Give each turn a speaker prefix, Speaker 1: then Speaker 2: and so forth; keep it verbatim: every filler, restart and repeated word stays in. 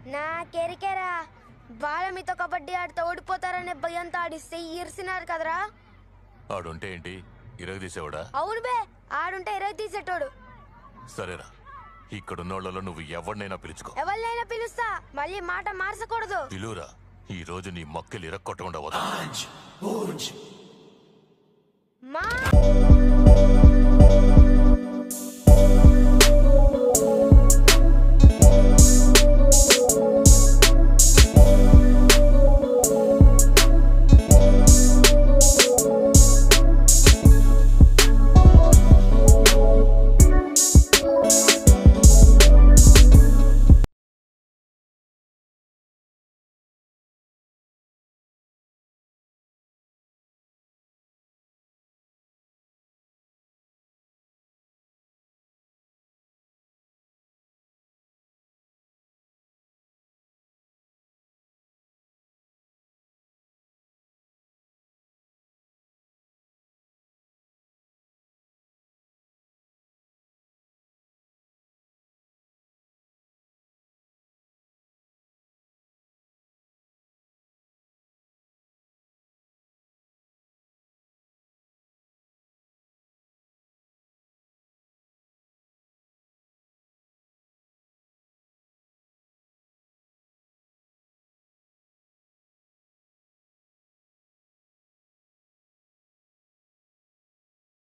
Speaker 1: నాకెరికేరా వాళ్ళ మీతో కబడ్డీ ఆడితే ఓడిపోతారనే భయంతో ఆడిస్తే ఇరిసినారు కదరా.
Speaker 2: ఆడుంటే ఏంటి ఇరగదీసేవాడా?
Speaker 1: అవును బే, ఆడుంటే ఇరగ తీసేటోడు.
Speaker 2: సరేరా, ఇక్కడున్నోళ్లలో నువ్వు ఎవరినైనా పిలుచుకో.
Speaker 1: ఎవరినైనా పిలుస్తా, మళ్ళీ మాట మార్చకూడదు.
Speaker 2: పిలువురా, ఈ రోజు నీ మక్కలు ఇరక్కొట్టకుండా వదా.
Speaker 1: మా